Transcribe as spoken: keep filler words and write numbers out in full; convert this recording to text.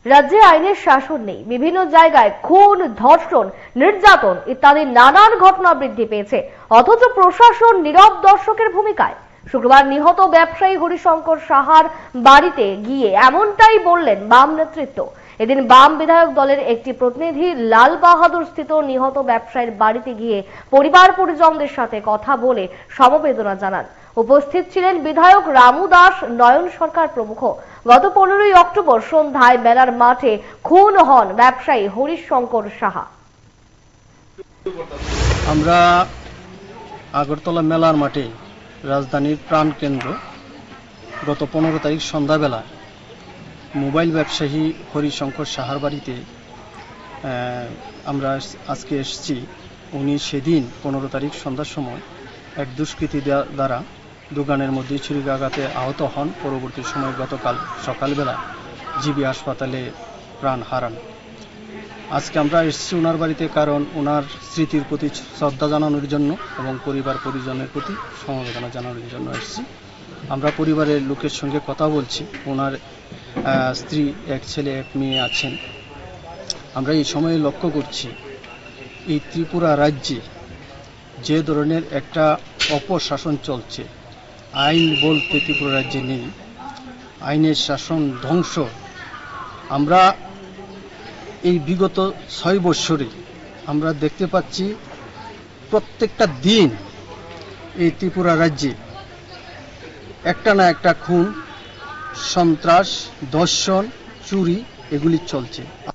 রাজ্যে আইনের শাসন নেই, বিভিন্ন জায়গায় খুন, ধর্ষণ, নির্যাতন ইত্যাদি নানান ঘটনা বৃদ্ধি পেয়েছে, অথচ প্রশাসন নীরব দর্শকের ভূমিকায়। শুক্রবার নিহত ব্যবসায়ী হরিশঙ্কর সাহার বাড়িতে গিয়ে এমনটাই বললেন বাম নেতৃত্ব। এদিন বাম বিধায়ক দলের একটি প্রতিনিধি লাল বাহাদুর স্থিত নিহত ব্যবসায়ীর বাড়িতে গিয়ে পরিবার পরিজনদের সাথে কথা বলে সমবেদনা জানান। উপস্থিত ছিলেন বিধায়ক রামু দাস, নয়ন সরকার প্রমুখ। গত পনেরোই অক্টোবর সন্ধ্যায় মেলার মাঠে খুন হন ব্যবসায়ী হরিশঙ্কর সাহা। আমরা আগরতলা মেলার মাঠে, রাজধানীর প্রাণ কেন্দ্র, গত পনেরো তারিখ সন্ধ্যাবেলা মোবাইল ব্যবসায়ী হরিশঙ্কর সাহার বাড়িতে আমরা আজকে এসেছি। উনি সেদিন পনেরো তারিখ সন্ধ্যার সময় এক দুষ্কৃতী দ্বারা দোকানের মধ্যে ছুরিকাঘাতে আহত হন। পরবর্তী সময় গতকাল সকালবেলা জিবি হাসপাতালে প্রাণ হারান। আজকে আমরা এসেছি ওনার বাড়িতে কারণ ওনার স্মৃতির প্রতি শ্রদ্ধা জানানোর জন্য এবং পরিবার পরিজনের প্রতি সমবেদনা জানানোর জন্য এসেছি। আমরা পরিবারের লোকের সঙ্গে কথা বলছি। ওনার স্ত্রী, এক ছেলে এক মেয়ে আছেন। আমরা এই সময়ে লক্ষ্য করছি এই ত্রিপুরা রাজ্যে যে ধরনের একটা অপশাসন চলছে, আইন বলতে ত্রিপুরা রাজ্যে নেই, আইনের শাসন ধ্বংস। আমরা এই বিগত ছয় বৎসরে আমরা দেখতে পাচ্ছি প্রত্যেকটা দিন এই ত্রিপুরা রাজ্যে একটা না একটা খুন, সন্ত্রাস, ধর্ষণ, চুরি এগুলি চলছে।